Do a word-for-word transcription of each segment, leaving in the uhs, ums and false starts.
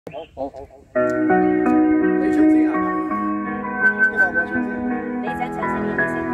好，好，你唱先啊？呢個我唱先。你想唱先，你先。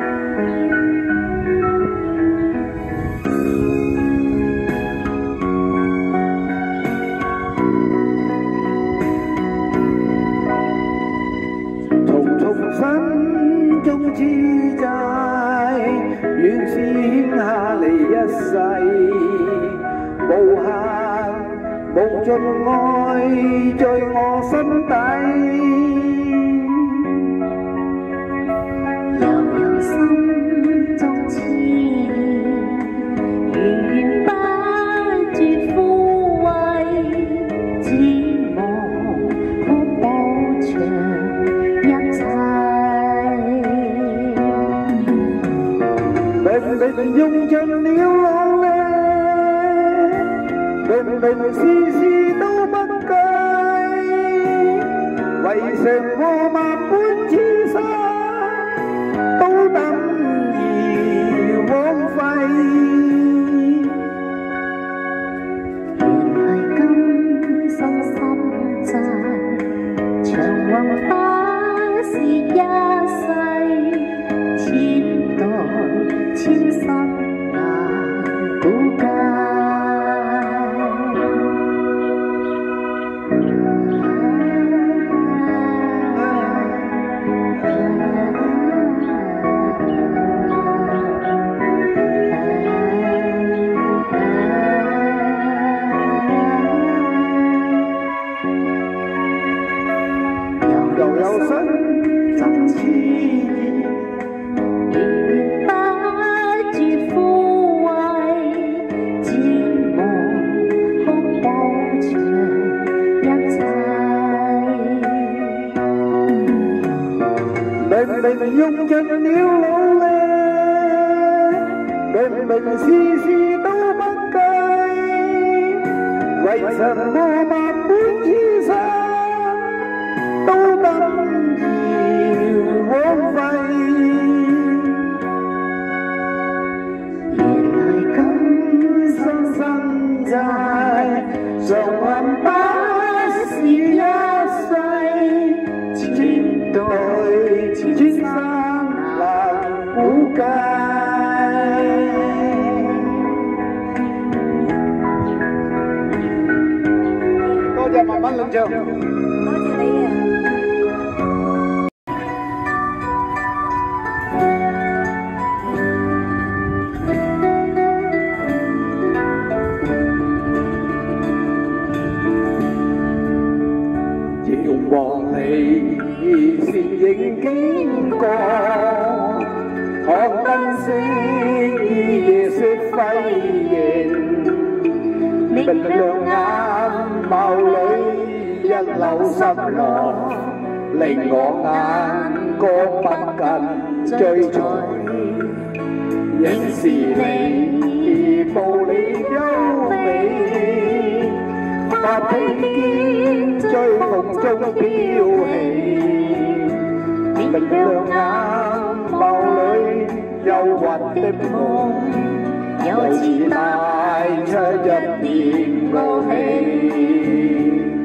重重心中之債，願是欠下你一世，無限。無盡愛在我心底，悠悠心中痴戀，源源不絕枯萎，只望可補償一切。明明用盡了努力。明明事事都不計，為什麼萬般痴心都等於枉費？原來今生心債，長橫不是一世，千代千生難估計。又有新真痴意，源源不絕枯萎，只望可補償一切。明明用盡了努力，明明事事都不計，為什麼萬般痴心都等於枉費？原來今生心債，償還不是一世，千代千生難估計。多謝慢慢領唱。多謝你啊！遙望你倩影經過，看燈飾於夜色輝映，明亮眼眸裏一縷心浪，令我眼光不禁追隨。仍是你步履優美，發披肩追風中飄起，明亮眼眸裏幽魂的夢，又似帶出一片傲氣。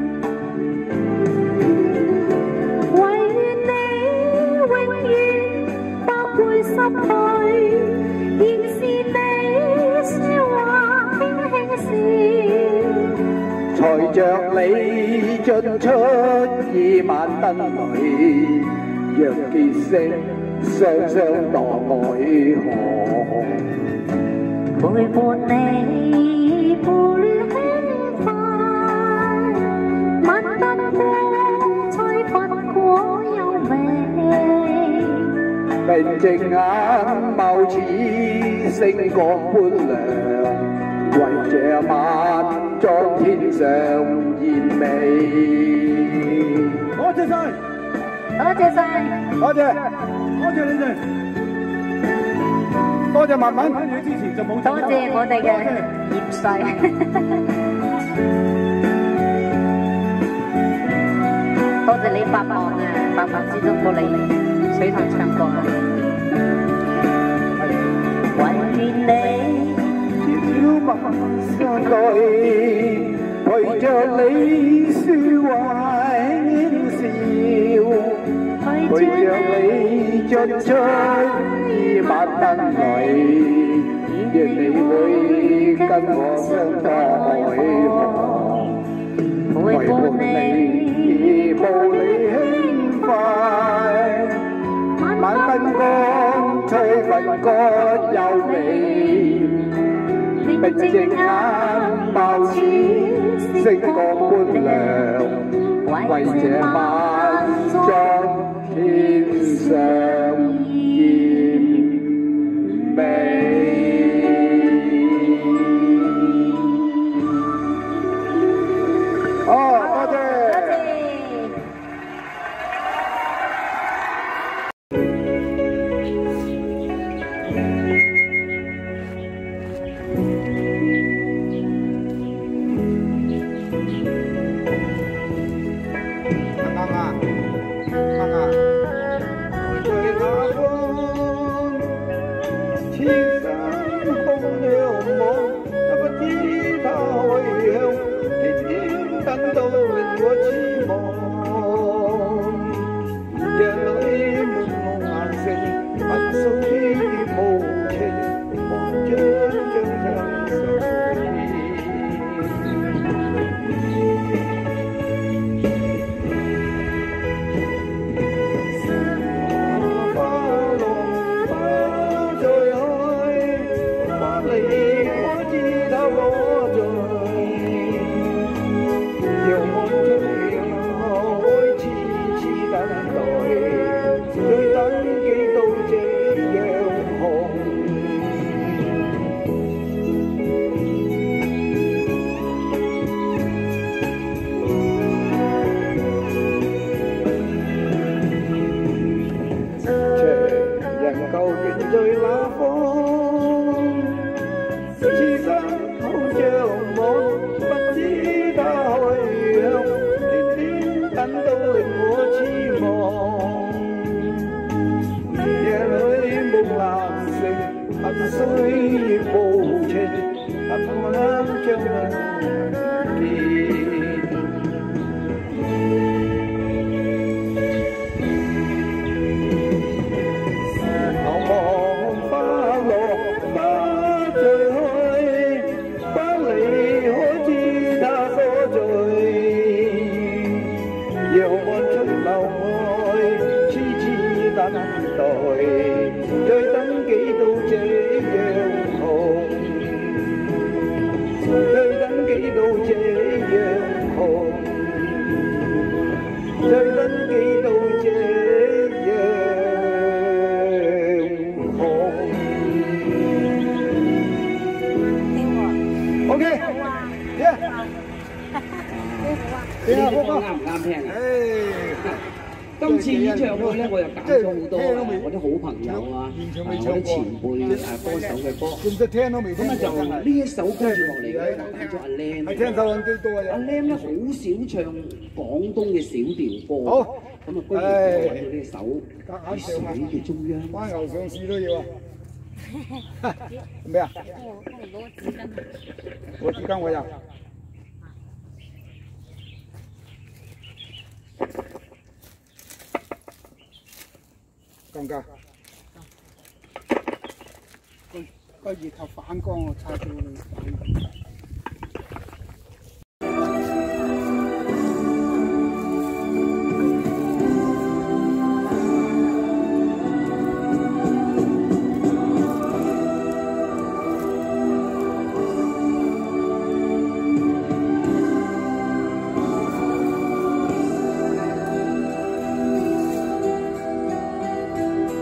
失去，現是你說話輕輕笑，隨着你進出二萬燈裏，若結識雙雙墮愛河，陪伴你步履輕快，晚燈光吹拂果優美。明淨眼眸似星光般亮，為這晚裝天上豔美。多謝晒，多謝晒，多謝，多謝你哋，多謝慢慢喺你之前就冇。多謝我哋嘅葉世。多謝你百忙啊，百忙之中過嚟水塘唱歌啊！懷念你，小小陌相對，陪着你説話。 進出依晚燈裏，願你會跟我相待河，為伴你步履輕快，晚燈光吹拂歌優美，明隻眼爆似星光般亮，為這晚裝天上豔美。哦，多謝。 今次演唱會咧，我又揀咗好多我啲好朋友啊，我啲前輩誒歌手嘅歌。咁啊就呢一首跟住落嚟咧，就揀咗阿 Lam。係聽首幾多啊？阿 Lam 咧好少唱廣東嘅小調歌。好。咁啊，居然揾到呢一首喺水嘅中央。翻牛上市都要啊！咩啊？攞紙巾。攞紙巾我有。夠唔夠？個個月頭反光，我擦到你反。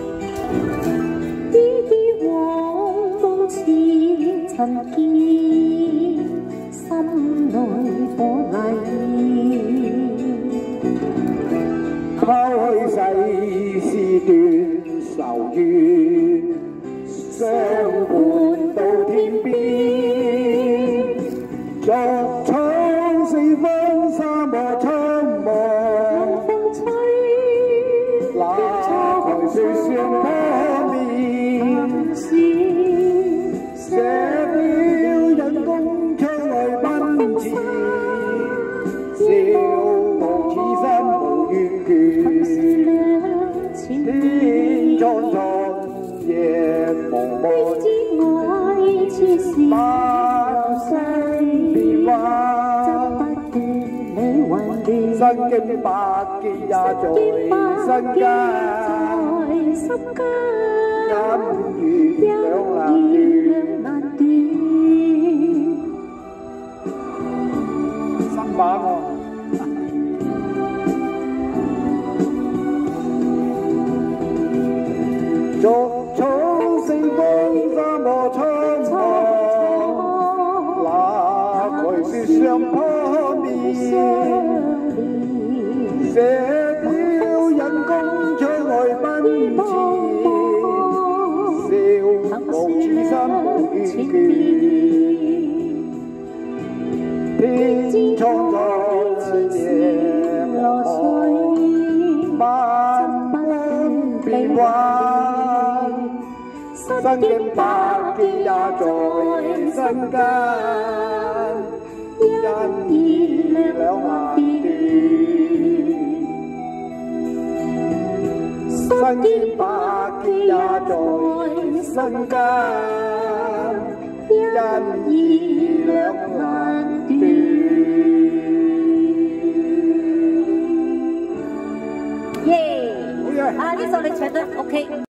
曾見。 斷， 身經百劫也在身間，恩怨兩難斷。新版喎。 逐草星光沙漠蒼茫，那佢是上坡面，射雕人工窗外奔馳，笑傲此心願倦，天蒼在夜落水，萬般變幻。 身經百劫也在身間，恩義兩難斷。身經百劫也在身間，恩義兩難斷。 耶！啊，呢首你唱得 OK。